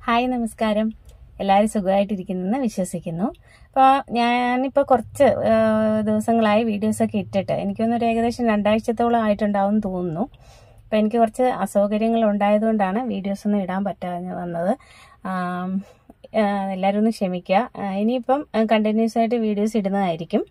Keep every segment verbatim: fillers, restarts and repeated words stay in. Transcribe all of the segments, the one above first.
Hi നമസ്കാരം. എല്ലാവരും സുഖമായിട്ടിരിക്കുന്നെന്ന് വിശ്വസിക്കുന്നു. അപ്പോൾ ഞാനിപ്പോൾ കുറച്ച് ദിവസങ്ങളായി വീഡിയോസൊക്കെ ഇട്ടിട്ട് എനിക്കൊന്നൊരു ഏകദേശം രണ്ടാഴ്ചത്തോളം ആയിട്ടുണ്ടാവും എന്ന് തോന്നുന്നു. അപ്പോൾ എനിക്ക് കുറച്ച് അസൗകര്യങ്ങൾ ഉണ്ടായതുകൊണ്ടാണ് വീഡിയോസൊന്നും ഇടാൻ പറ്റാതെ വന്നത്. എല്ലാവരും ഒന്ന് ക്ഷമിക്കുക. ഇനിയിപ്പം കണ്ടിന്യൂസ് ആയിട്ട് വീഡിയോസ് ഇടുന്നതായിരിക്കും.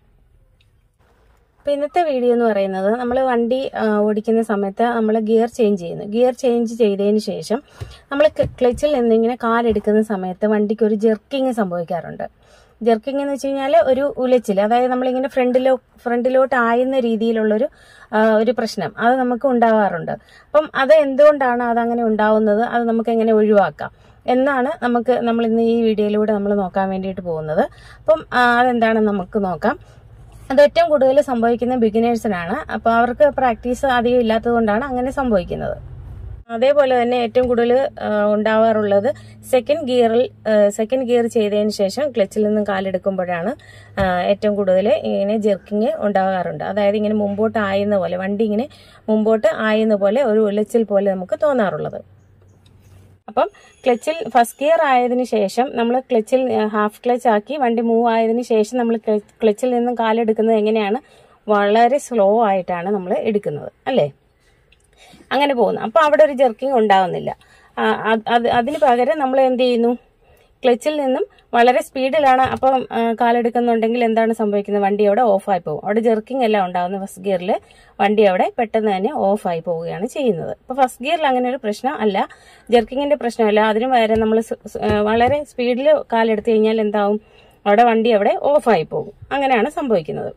അപ്പോൾ ഇന്നത്തെ വീഡിയോ എന്ന് പറയുന്നത്, നമ്മൾ വണ്ടി ഓടിക്കുന്ന സമയത്ത് നമ്മൾ ഗിയർ ചേഞ്ച് ചെയ്യുന്നു. ഗിയർ ചേഞ്ച് ചെയ്തതിന് ശേഷം നമ്മൾ ക്ലച്ചിൽ നിന്നിങ്ങനെ കാലെടുക്കുന്ന സമയത്ത് വണ്ടിക്ക് ഒരു ജെർക്കിങ് സംഭവിക്കാറുണ്ട്. ജെർക്കിങ് എന്ന് വെച്ച് കഴിഞ്ഞാൽ ഒരു ഉലച്ചിൽ, അതായത് നമ്മളിങ്ങനെ ഫ്രണ്ടിലോ ഫ്രണ്ടിലോട്ട് ആയുന്ന രീതിയിലുള്ളൊരു ഒരു പ്രശ്നം അത് നമുക്ക് ഉണ്ടാവാറുണ്ട്. അപ്പം അത് എന്തുകൊണ്ടാണ് അതങ്ങനെ ഉണ്ടാവുന്നത്, അത് നമുക്ക് എങ്ങനെ ഒഴിവാക്കാം എന്നാണ് നമുക്ക് നമ്മൾ ഇന്ന് ഈ വീഡിയോയിലൂടെ നമ്മൾ നോക്കാൻ വേണ്ടിയിട്ട് പോകുന്നത്. അപ്പം അതെന്താണെന്ന് നമുക്ക് നോക്കാം. അത് ഏറ്റവും കൂടുതൽ സംഭവിക്കുന്ന ബിഗിനേഴ്സിനാണ്. അപ്പോൾ അവർക്ക് പ്രാക്ടീസ് അധികം ഇല്ലാത്തത് കൊണ്ടാണ് അങ്ങനെ സംഭവിക്കുന്നത്. അതേപോലെ തന്നെ ഏറ്റവും കൂടുതൽ ഉണ്ടാവാറുള്ളത് സെക്കൻഡ് ഗിയറിൽ സെക്കൻഡ് ഗിയർ ചെയ്തതിന് ശേഷം ക്ലച്ചിൽ നിന്നും കാലെടുക്കുമ്പോഴാണ് ഏറ്റവും കൂടുതൽ ഇങ്ങനെ ജെർക്കിങ് ഉണ്ടാകാറുണ്ട്. അതായത് ഇങ്ങനെ മുമ്പോട്ട് ആയുന്ന പോലെ, വണ്ടി ഇങ്ങനെ മുമ്പോട്ട് ആയുന്ന പോലെ ഒരു ഉലച്ചിൽ പോലെ നമുക്ക് തോന്നാറുള്ളത്. അപ്പം ക്ലച്ചിൽ ഫസ്റ്റ് ഗിയർ ആയതിനു ശേഷം നമ്മൾ ക്ലച്ചിൽ ഹാഫ് ക്ലച്ച് ആക്കി വണ്ടി മൂവ് ആയതിനു ശേഷം നമ്മൾ ക്ലച്ചിൽ നിന്നും കാലെടുക്കുന്നത് എങ്ങനെയാണ്? വളരെ സ്ലോ ആയിട്ടാണ് നമ്മൾ എടുക്കുന്നത്, അല്ലേ? അങ്ങനെ പോകുന്നു. അപ്പോൾ അവിടെ ഒരു ജെർക്കിങ് ഉണ്ടാകുന്നില്ല. അതിന് പകരം നമ്മൾ എന്ത് ചെയ്യുന്നു? ക്ലച്ചിൽ നിന്നും വളരെ സ്പീഡിലാണ് അപ്പം കാലെടുക്കുന്നുണ്ടെങ്കിൽ എന്താണ് സംഭവിക്കുന്നത്? വണ്ടി അവിടെ ഓഫായി പോകും. അവിടെ ജെർക്കിംഗ് എല്ലാം ഉണ്ടാകുന്ന ഫസ്റ്റ് ഗിയറിൽ വണ്ടി അവിടെ പെട്ടെന്ന് തന്നെ ഓഫായി പോവുകയാണ് ചെയ്യുന്നത്. അപ്പോൾ ഫസ്റ്റ് ഗിയറിൽ അങ്ങനെ ഒരു പ്രശ്നം അല്ല, ജെർക്കിങ്ങിന്റെ പ്രശ്നമല്ല. അതിന് പകരം നമ്മൾ വളരെ സ്പീഡിൽ കാലെടുത്തു കഴിഞ്ഞാൽ എന്താവും? അവിടെ വണ്ടി അവിടെ ഓഫായി പോകും. അങ്ങനെയാണ് സംഭവിക്കുന്നത്.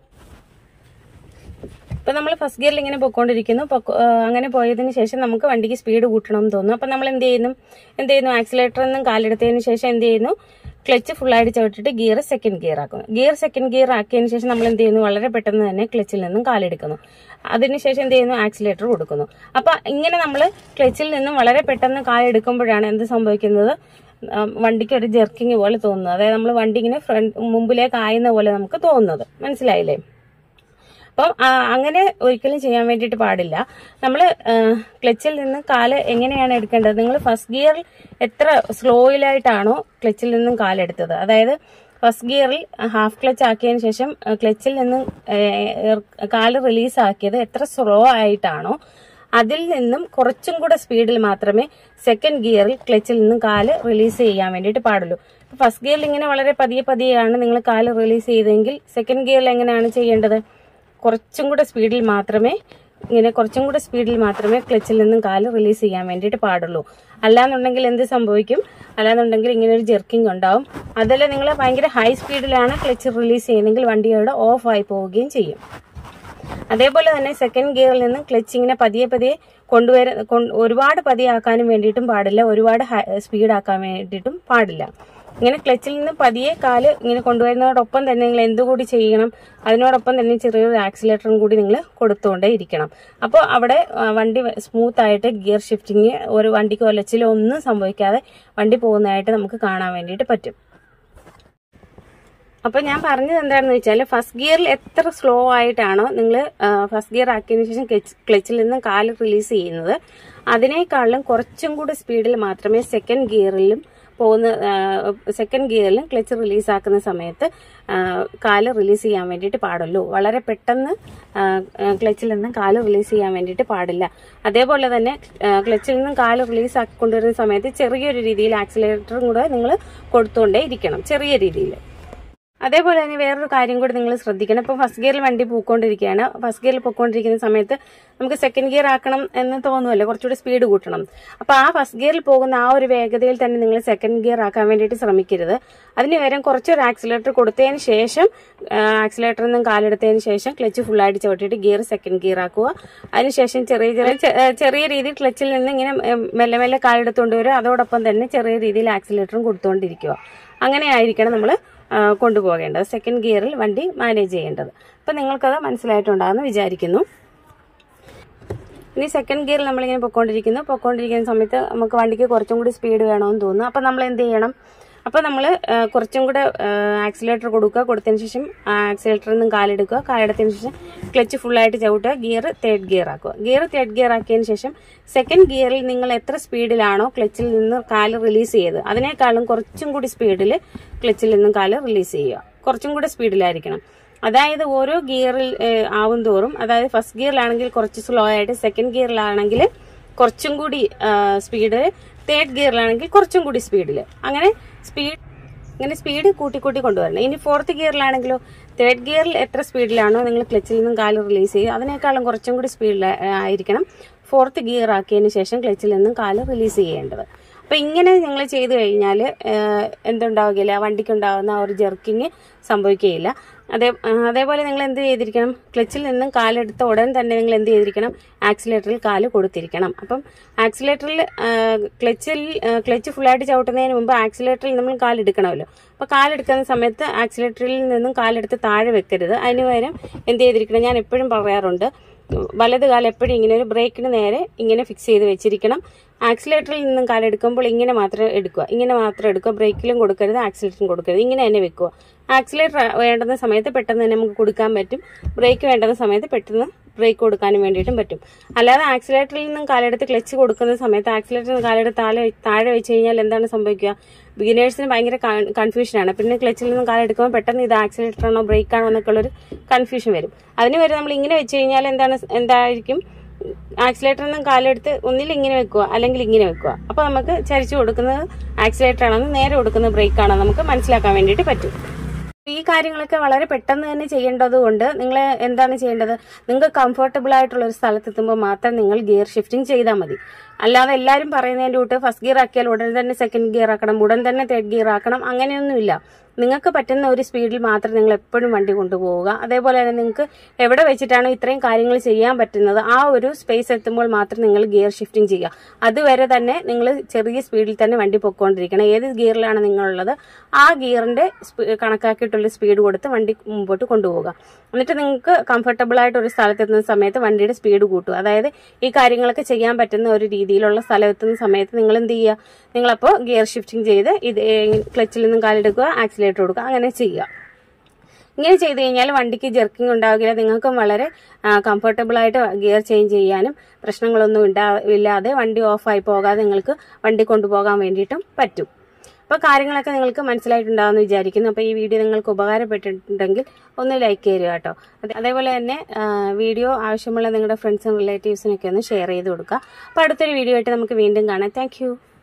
ഇപ്പൊ നമ്മൾ ഫസ്റ്റ് ഗിയറിൽ ഇങ്ങനെ പൊക്കോണ്ടിരിക്കുന്നു. അങ്ങനെ പോയതിനു ശേഷം നമുക്ക് വണ്ടിക്ക് സ്പീഡ് കൂട്ടണം എന്ന് തോന്നുന്നു. അപ്പൊ നമ്മൾ എന്ത് ചെയ്യുന്നു എന്ത് ചെയ്യുന്നു ആക്സിലേറ്ററിൽ നിന്നും കാലെടുത്തതിന് ശേഷം എന്ത് ചെയ്യുന്നു? ക്ലച്ച് ഫുള്ളായിട്ട് ചവിട്ടിട്ട് ഗിയർ സെക്കൻഡ് ഗിയർ ആക്കുന്നു. ഗിയർ സെക്കൻഡ് ഗിയർ ആക്കിയതിന് ശേഷം നമ്മൾ എന്ത് ചെയ്യുന്നു? വളരെ പെട്ടെന്ന് തന്നെ ക്ലച്ചിൽ നിന്നും കാലെടുക്കുന്നു. അതിനുശേഷം എന്ത് ചെയ്യുന്നു? ആക്സിലേറ്റർ കൊടുക്കുന്നു. അപ്പൊ ഇങ്ങനെ നമ്മൾ ക്ലച്ചിൽ നിന്നും വളരെ പെട്ടെന്ന് കാലെടുക്കുമ്പോഴാണ് എന്ത് സംഭവിക്കുന്നത്? വണ്ടിക്ക് ഒരു ജെർക്കിങ് പോലെ തോന്നുന്നത്. അതായത് നമ്മൾ വണ്ടി ഇങ്ങനെ ഫ്രണ്ട് മുമ്പിലേക്ക് ആയുന്ന പോലെ നമുക്ക് തോന്നുന്നത്. മനസ്സിലായില്ലേ? അപ്പം അങ്ങനെ ഒരിക്കലും ചെയ്യാൻ വേണ്ടിയിട്ട് പാടില്ല. നമ്മൾ ക്ലച്ചിൽ നിന്ന് കാല് എങ്ങനെയാണ് എടുക്കേണ്ടത്? നിങ്ങൾ ഫസ്റ്റ് ഗിയറിൽ എത്ര സ്ലോയിലായിട്ടാണോ ക്ലച്ചിൽ നിന്നും കാലെടുത്തത്, അതായത് ഫസ്റ്റ് ഗിയറിൽ ഹാഫ് ക്ലച്ച് ആക്കിയതിന് ശേഷം ക്ലച്ചിൽ നിന്നും കാല് റിലീസ് ആക്കിയത് എത്ര സ്ലോ ആയിട്ടാണോ അതിൽ നിന്നും കുറച്ചും കൂടെ സ്പീഡിൽ മാത്രമേ സെക്കൻഡ് ഗിയറിൽ ക്ലച്ചിൽ നിന്നും കാല് റിലീസ് ചെയ്യാൻ വേണ്ടിയിട്ട് പാടുള്ളൂ. ഫസ്റ്റ് ഗിയറിൽ ഇങ്ങനെ വളരെ പതിയെ പതിയെയാണ് നിങ്ങൾ കാല് റിലീസ് ചെയ്തെങ്കിൽ സെക്കൻഡ് ഗിയറിൽ എങ്ങനെയാണ് ചെയ്യേണ്ടത്? കുറച്ചും കൂടെ സ്പീഡിൽ മാത്രമേ ഇങ്ങനെ കുറച്ചും കൂടെ സ്പീഡിൽ മാത്രമേ ക്ലച്ചിൽ നിന്നും കാല് റിലീസ് ചെയ്യാൻ വേണ്ടിയിട്ട് പാടുള്ളൂ. അല്ലാന്നുണ്ടെങ്കിൽ എന്ത് സംഭവിക്കും? അല്ലാന്നുണ്ടെങ്കിൽ ഇങ്ങനെ ഒരു ജെർക്കിംഗ് ഉണ്ടാവും. അതല്ല നിങ്ങൾ ഭയങ്കര ഹൈ സ്പീഡിലാണ് ക്ലച്ച് റിലീസ് ചെയ്യുന്നതെങ്കിൽ വണ്ടിയുടെ ഓഫ് ആയി പോവുകയും ചെയ്യും. അതേപോലെ തന്നെ സെക്കൻഡ് ഗിയറിൽ നിന്ന് ക്ലച്ച് ഇങ്ങനെ പതിയെ പതിയെ കൊണ്ടുവര ഒരുപാട് പതിയാക്കാനും വേണ്ടിയിട്ടും പാടില്ല, ഒരുപാട് സ്പീഡാക്കാൻ വേണ്ടിയിട്ടും പാടില്ല. ഇങ്ങനെ ക്ലച്ചിൽ നിന്ന് പതിയെ കാല് ഇങ്ങനെ കൊണ്ടുവരുന്നതോടൊപ്പം തന്നെ നിങ്ങൾ എന്തുകൂടി ചെയ്യണം? അതിനോടൊപ്പം തന്നെ ചെറിയൊരു ആക്സിലേറ്ററും കൂടി നിങ്ങൾ കൊടുത്തുകൊണ്ടേ ഇരിക്കണം. അപ്പോൾ അവിടെ വണ്ടി സ്മൂത്ത് ആയിട്ട് ഗിയർ ഷിഫ്റ്റിങ് ഒരു വണ്ടിക്ക് ഒലച്ചിലോ ഒന്നും സംഭവിക്കാതെ വണ്ടി പോകുന്നതായിട്ട് നമുക്ക് കാണാൻ വേണ്ടിയിട്ട് പറ്റും. അപ്പൊ ഞാൻ പറഞ്ഞത് എന്താണെന്ന് വെച്ചാൽ, ഫസ്റ്റ് ഗിയറിൽ എത്ര സ്ലോ ആയിട്ടാണോ നിങ്ങൾ ഫസ്റ്റ് ഗിയർ ആക്കിയതിനു ശേഷം ക്ലച്ചിൽ നിന്ന് കാല് റിലീസ് ചെയ്യുന്നത്, അതിനേക്കാളും കുറച്ചും കൂടി സ്പീഡിൽ മാത്രമേ സെക്കൻഡ് ഗിയറിലും പോകുന്ന സെക്കൻഡ് ഗിയറിലും ക്ലച്ച് റിലീസ് ആക്കുന്ന സമയത്ത് കാല് റിലീസ് ചെയ്യാൻ വേണ്ടിയിട്ട് പാടുള്ളൂ. വളരെ പെട്ടെന്ന് ക്ലച്ചിൽ നിന്നും കാല് റിലീസ് ചെയ്യാൻ വേണ്ടിയിട്ട് പാടില്ല. അതേപോലെ തന്നെ ക്ലച്ചിൽ നിന്നും കാല് റിലീസ് ആക്കി കൊണ്ടുവരുന്ന സമയത്ത് ചെറിയൊരു രീതിയിൽ ആക്സിലേറ്ററും കൂടെ നിങ്ങൾ കൊടുത്തുകൊണ്ടേ ഇരിക്കണം, ചെറിയ രീതിയിൽ. അതേപോലെ തന്നെ വേറൊരു കാര്യം കൂടി നിങ്ങൾ ശ്രദ്ധിക്കണം. ഇപ്പോൾ ഫസ്റ്റ് ഗിയറിൽ വണ്ടി പോയിക്കൊണ്ടിരിക്കുകയാണ്. ഫസ്റ്റ് ഗിയറിൽ പോയിക്കൊണ്ടിരിക്കുന്ന സമയത്ത് നമുക്ക് സെക്കൻഡ് ഗിയർ ആക്കണം എന്ന് തോന്നുമല്ലോ, കുറച്ചുകൂടി സ്പീഡ് കൂട്ടണം. അപ്പോൾ ആ ഫസ്റ്റ് ഗിയറിൽ പോകുന്ന ആ ഒരു വേഗതയിൽ തന്നെ നിങ്ങൾ സെക്കൻഡ് ഗിയർ ആക്കാൻ വേണ്ടിയിട്ട് ശ്രമിക്കരുത്. അതിന് പകരം കുറച്ചൊരു ആക്സിലേറ്റർ കൊടുത്തതിന് ശേഷം ആക്സിലേറ്ററിൽ നിന്നും കാലെടുത്തതിന് ശേഷം ക്ലച്ച് ഫുള്ളായിട്ട് ചവിട്ടിയിട്ട് ഗിയർ സെക്കൻഡ് ഗിയർ ആക്കുക. അതിനുശേഷം ചെറിയ ചെറിയ ചെറിയ രീതിയിൽ ക്ലച്ചിൽ നിന്ന് ഇങ്ങനെ മെല്ലെ മെല്ലെ കാലെടുത്തുകൊണ്ട് വരിക. അതോടൊപ്പം തന്നെ ചെറിയ രീതിയിൽ ആക്സിലേറ്ററും കൊടുത്തുകൊണ്ടിരിക്കുക. അങ്ങനെ ആയിരിക്കണം നമ്മൾ കൊണ്ടുപോകേണ്ടത്, സെക്കൻഡ് ഗിയറിൽ വണ്ടി മാനേജ് ചെയ്യേണ്ടത്. അപ്പം നിങ്ങൾക്കത് മനസ്സിലായിട്ടുണ്ടാകുമെന്ന് വിചാരിക്കുന്നു. ഇനി സെക്കൻഡ് ഗിയറിൽ നമ്മളിങ്ങനെ പൊക്കോണ്ടിരിക്കുന്നു. പൊക്കോണ്ടിരിക്കുന്ന സമയത്ത് നമുക്ക് വണ്ടിക്ക് കുറച്ചും കൂടി സ്പീഡ് വേണമെന്ന് തോന്നുന്നു. അപ്പം നമ്മൾ എന്ത് ചെയ്യണം? അപ്പോൾ നമ്മൾ കുറച്ചും കൂടെ ആക്സിലേറ്റർ കൊടുക്കുക, കൊടുത്തതിന് ശേഷം ആക്സിലേറ്ററിൽ നിന്നും കാലെടുക്കുക, കാലെടുത്തതിന് ശേഷം ക്ലച്ച് ഫുള്ളായിട്ട് ചവിട്ടുക, ഗിയർ തേർഡ് ഗിയർ ആക്കുക. ഗിയർ തേർഡ് ഗിയർ ആക്കിയതിന് ശേഷം സെക്കൻഡ് ഗിയറിൽ നിങ്ങൾ എത്ര സ്പീഡിലാണോ ക്ലച്ചിൽ നിന്ന് കാല് റിലീസ് ചെയ്ത് അതിനേക്കാളും കുറച്ചും കൂടി സ്പീഡിൽ ക്ലച്ചിൽ നിന്നും കാല് റിലീസ് ചെയ്യുക. കുറച്ചും കൂടെ സ്പീഡിലായിരിക്കണം. അതായത് ഓരോ ഗിയറിൽ ആവും തോറും, അതായത് ഫസ്റ്റ് ഗിയറിലാണെങ്കിൽ കുറച്ച് സ്ലോ ആയിട്ട്, സെക്കൻഡ് ഗിയറിലാണെങ്കിൽ കുറച്ചും കൂടി സ്പീഡ്, തേർഡ് ഗിയറിലാണെങ്കിൽ കുറച്ചും കൂടി സ്പീഡിൽ, അങ്ങനെ സ്പീഡ് ഇങ്ങനെ സ്പീഡ് കൂട്ടി കൂട്ടി കൊണ്ടുവരണം. ഇനി ഫോർത്ത് ഗിയറിലാണെങ്കിലോ തേർഡ് ഗിയറിൽ എത്ര സ്പീഡിലാണോ നിങ്ങൾ ക്ലച്ചിൽ നിന്നും കാല് റിലീസ് ചെയ്യുക അതിനേക്കാളും കുറച്ചും കൂടി സ്പീഡിൽ ആയിരിക്കണം ഫോർത്ത് ഗിയർ ആക്കിയതിന് ശേഷം ക്ലച്ചിൽ നിന്നും കാല് റിലീസ് ചെയ്യേണ്ടത്. അപ്പം ഇങ്ങനെ നിങ്ങൾ ചെയ്തു കഴിഞ്ഞാൽ എന്തുണ്ടാവുകയില്ല, വണ്ടിക്കുണ്ടാകുന്ന ആ ഒരു ജെർക്കിങ് സംഭവിക്കുകയില്ല. അതേ അതേപോലെ നിങ്ങൾ എന്ത് ചെയ്തിരിക്കണം, ക്ലച്ചിൽ നിന്നും കാലെടുത്ത ഉടൻ തന്നെ നിങ്ങൾ എന്ത് ചെയ്തിരിക്കണം, ആക്സിലേറ്ററിൽ കാല് കൊടുത്തിരിക്കണം. അപ്പം ആക്സിലേറ്ററിൽ ക്ലച്ചിൽ ക്ലച്ച് ഫുള്ളായിട്ട് ചവിട്ടുന്നതിന് മുമ്പ് ആക്സിലേറ്ററിൽ നമ്മൾ കാലെടുക്കണമല്ലോ. അപ്പോൾ കാലെടുക്കുന്ന സമയത്ത് ആക്സിലേറ്ററിൽ നിന്നും കാലെടുത്ത് താഴെ വെക്കരുത്. അതിന് പകരം എന്ത് ചെയ്തിരിക്കണം, ഞാൻ എപ്പോഴും പറയാറുണ്ട്, വലത് കാലം എപ്പോഴും ഇങ്ങനെ ഒരു ബ്രേക്കിന് നേരെ ഇങ്ങനെ ഫിക്സ് ചെയ്ത് വെച്ചിരിക്കണം. ആക്സിലേറ്ററിൽ നിന്നും കാലെടുക്കുമ്പോൾ ഇങ്ങനെ മാത്രം എടുക്കുക, ഇങ്ങനെ മാത്രം എടുക്കുക, ബ്രേക്കിലും കൊടുക്കരുത്, ആക്സിലേറ്ററും കൊടുക്കരുത്, ഇങ്ങനെ തന്നെ വെക്കുക. ആക്സിലേറ്റർ വേണ്ടുന്ന സമയത്ത് പെട്ടെന്ന് തന്നെ നമുക്ക് കൊടുക്കാൻ പറ്റും, ബ്രേക്ക് വേണ്ടുന്ന സമയത്ത് പെട്ടെന്ന് ബ്രേക്ക് കൊടുക്കാനും വേണ്ടിയിട്ടും പറ്റും. അല്ലാതെ ആക്സിലേറ്ററിൽ നിന്നും കാലെടുത്ത് ക്ലച്ച് കൊടുക്കുന്ന സമയത്ത് ആക്സിലേറ്ററിൽ കാലെടുത്ത് താഴെ താഴെ വെച്ച് കഴിഞ്ഞാൽ എന്താണ് സംഭവിക്കുക, ബിഗിനേഴ്സിന് ഭയങ്കര കൺഫ്യൂഷനാണ്. പിന്നെ ക്ലച്ചിൽ നിന്നും കാലെടുക്കുമ്പോൾ പെട്ടെന്ന് ഇത് ആക്സിലേറ്റർ ആണോ ബ്രേക്ക് ആണോ എന്നൊക്കെ ഉള്ളൊരു കൺഫ്യൂഷൻ വരും. അതിന് വരെ നമ്മൾ ഇങ്ങനെ വെച്ച് കഴിഞ്ഞാൽ എന്താണ് എന്തായിരിക്കും, ആക്സിലേറ്ററിൽ നിന്നും കാലെടുത്ത് ഒന്നിൽ ഇങ്ങനെ വെക്കുക അല്ലെങ്കിൽ ഇങ്ങനെ വെക്കുക. അപ്പോൾ നമുക്ക് ചരിച്ചു കൊടുക്കുന്നത് ആക്സിലേറ്റർ ആണെന്ന്, നേരെ കൊടുക്കുന്നത് ബ്രേക്ക് ആണെന്ന് നമുക്ക് മനസ്സിലാക്കാൻ വേണ്ടിയിട്ട് പറ്റും. ഈ കാര്യങ്ങളൊക്കെ വളരെ പെട്ടെന്ന് തന്നെ ചെയ്യേണ്ടത് കൊണ്ട് നിങ്ങൾ എന്താണ് ചെയ്യേണ്ടത്, നിങ്ങൾക്ക് കംഫർട്ടബിൾ ആയിട്ടുള്ള ഒരു സ്ഥലത്തെത്തുമ്പോൾ മാത്രം നിങ്ങൾ ഗിയർ ഷിഫ്റ്റിംഗ് ചെയ്താൽ മതി. അല്ലാതെ എല്ലാവരും പറയുന്നതിൻ്റെ കൂട്ട് ഫസ്റ്റ് ഗിയർ ആക്കിയാൽ ഉടൻ തന്നെ സെക്കൻഡ് ഗിയർ ആക്കണം, ഉടൻ തന്നെ തേർഡ് ഗിയർ ആക്കണം, അങ്ങനെയൊന്നുമില്ല. നിങ്ങൾക്ക് പറ്റുന്ന ഒരു സ്പീഡിൽ മാത്രം നിങ്ങൾ എപ്പോഴും വണ്ടി കൊണ്ടുപോവുക. അതേപോലെ തന്നെ നിങ്ങൾക്ക് എവിടെ വെച്ചിട്ടാണോ ഇത്രയും കാര്യങ്ങൾ ചെയ്യാൻ പറ്റുന്നത് ആ ഒരു സ്പേസ് എത്തുമ്പോൾ മാത്രം നിങ്ങൾ ഗിയർ ഷിഫ്റ്റിംഗ് ചെയ്യുക. അതുവരെ തന്നെ നിങ്ങൾ ചെറിയ സ്പീഡിൽ തന്നെ വണ്ടി പൊയ്ക്കൊണ്ടിരിക്കണം. ഏത് ഗിയറിലാണ് നിങ്ങളുള്ളത് ആ ഗിയറിന്റെ കണക്കാക്കിയിട്ടുള്ള സ്പീഡ് കൊടുത്ത് വണ്ടി മുമ്പോട്ട് കൊണ്ടുപോവുക. എന്നിട്ട് നിങ്ങൾക്ക് കംഫർട്ടബിൾ ആയിട്ട് ഒരു സ്ഥലത്തെത്തുന്ന സമയത്ത് വണ്ടിയുടെ സ്പീഡ് കൂട്ടുക. അതായത് ഈ കാര്യങ്ങളൊക്കെ ചെയ്യാൻ പറ്റുന്ന ഒരു രീതിയിലുള്ള സ്ഥലം എത്തുന്ന സമയത്ത് നിങ്ങൾ എന്ത് ചെയ്യുക, നിങ്ങളപ്പോൾ ഗിയർ ഷിഫ്റ്റിംഗ് ചെയ്ത് ഇത് ക്ലച്ചിൽ നിന്നും കാലെടുക്കുക, ആക്സിലേറ്റർ കൊടുക്കുക, അങ്ങനെ ചെയ്യുക. ഇങ്ങനെ ചെയ്ത് കഴിഞ്ഞാൽ വണ്ടിക്ക് ജെർക്കിംഗ് ഉണ്ടാവില്ല, നിങ്ങൾക്കും വളരെ കംഫർട്ടബിൾ ആയിട്ട് ഗിയർ ചേഞ്ച് ചെയ്യാനും പ്രശ്നങ്ങളൊന്നും ഉണ്ടാവില്ലാതെ വണ്ടി ഓഫായി പോകാതെ നിങ്ങൾക്ക് വണ്ടി കൊണ്ടുപോകാൻ വേണ്ടിയിട്ടും പറ്റും. അപ്പോൾ കാര്യങ്ങളൊക്കെ നിങ്ങൾക്ക് മനസ്സിലായിട്ടുണ്ടാവുമെന്ന് വിചാരിക്കുന്നു. അപ്പോൾ ഈ വീഡിയോ നിങ്ങൾക്ക് ഉപകാരപ്പെട്ടിട്ടുണ്ടെങ്കിൽ ഒന്ന് ലൈക്ക് ചെയ്യുക കേട്ടോ. അതേപോലെ തന്നെ വീഡിയോ ആവശ്യമുള്ള നിങ്ങളുടെ ഫ്രണ്ട്സും റിലേറ്റീവ്സിനൊക്കെ ഒന്ന് ഷെയർ ചെയ്ത് കൊടുക്കുക. അപ്പോൾ അടുത്തൊരു വീഡിയോ ആയിട്ട് നമുക്ക് വീണ്ടും കാണാം. താങ്ക്